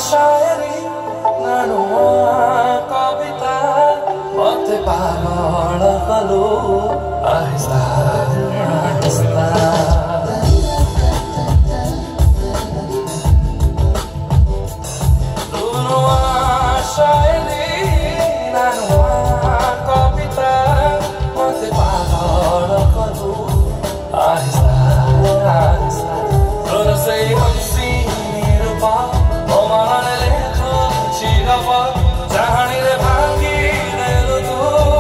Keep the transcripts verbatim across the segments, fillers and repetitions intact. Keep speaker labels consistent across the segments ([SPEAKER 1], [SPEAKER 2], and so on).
[SPEAKER 1] शायरी नानुआ कविता मते पागल कलु आहिस्ता आहिस्ता नानुआ शायरी नानुआ कविता मते पागल कलु Aahista Aahista Solo sei consigli rupa Omane le tu chigapa Jahani re bhangi re tu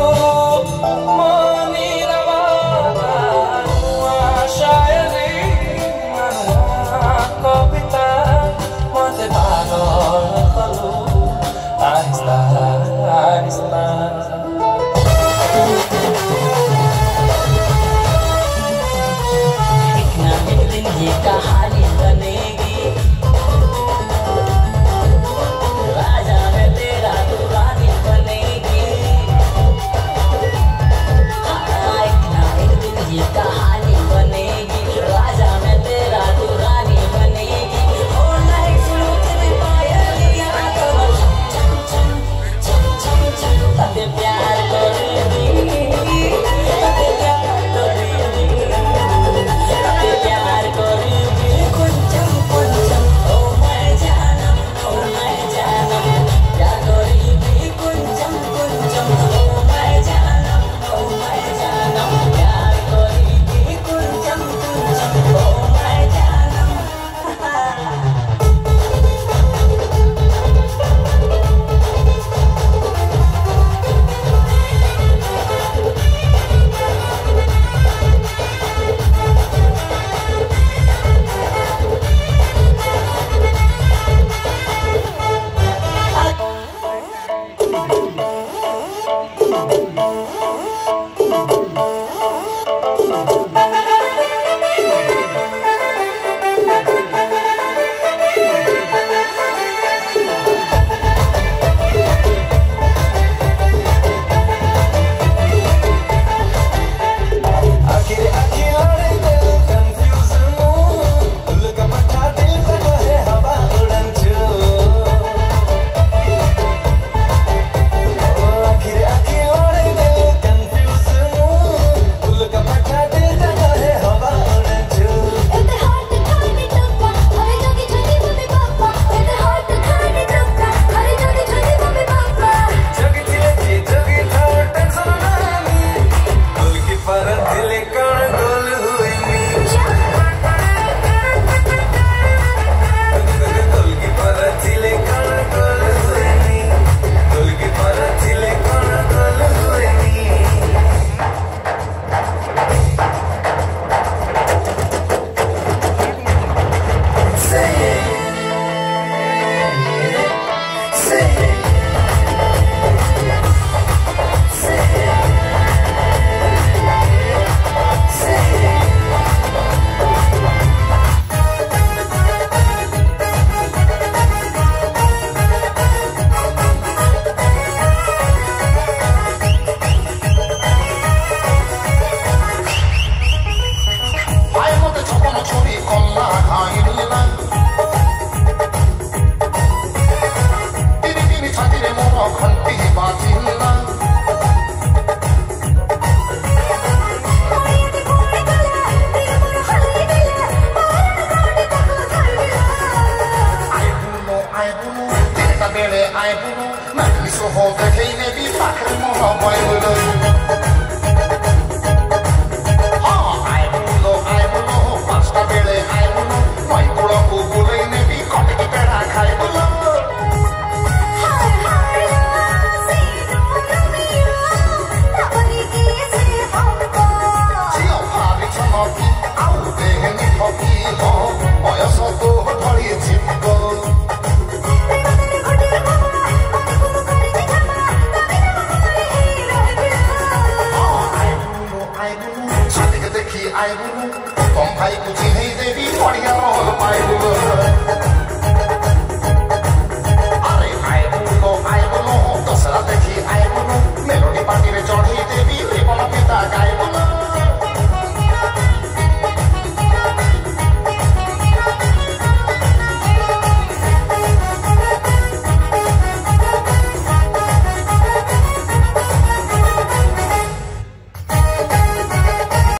[SPEAKER 1] Mani ravata Nua shayari Nua kavita Mate pagal kalu Ahista ahista
[SPEAKER 2] ये कहानी बनेगी राजा में तेरा तू रानी बनेगी हाँ एक ना एक दिन ये कहानी बनेगी राजा में तेरा तू रानी बनेगी और लाइक सुनो तेरे पायल तो चम चम चम चम चम ताते प्यार करेगी ताते प्यार करेगी ताते प्यार करेगी
[SPEAKER 3] I